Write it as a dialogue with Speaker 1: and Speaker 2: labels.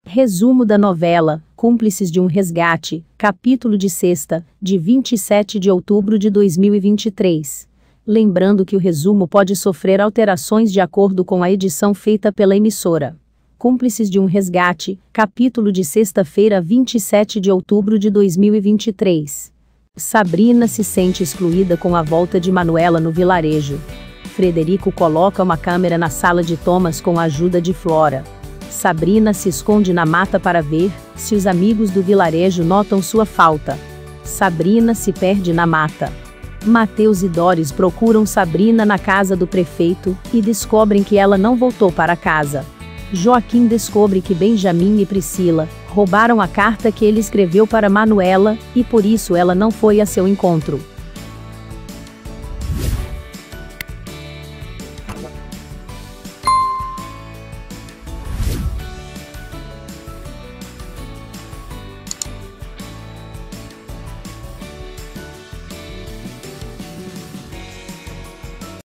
Speaker 1: Resumo da novela, Cúmplices de um Resgate, capítulo de sexta, de 27 de outubro de 2023. Lembrando que o resumo pode sofrer alterações de acordo com a edição feita pela emissora. Cúmplices de um Resgate, capítulo de sexta-feira, 27 de outubro de 2023. Sabrina se sente excluída com a volta de Manuela no vilarejo. Frederico coloca uma câmera na sala de Thomas com a ajuda de Flora. Sabrina se esconde na mata para ver se os amigos do vilarejo notam sua falta. Sabrina se perde na mata. Mateus e Doris procuram Sabrina na casa do prefeito e descobrem que ela não voltou para casa. Joaquim descobre que Benjamin e Priscila roubaram a carta que ele escreveu para Manuela e por isso ela não foi a seu encontro.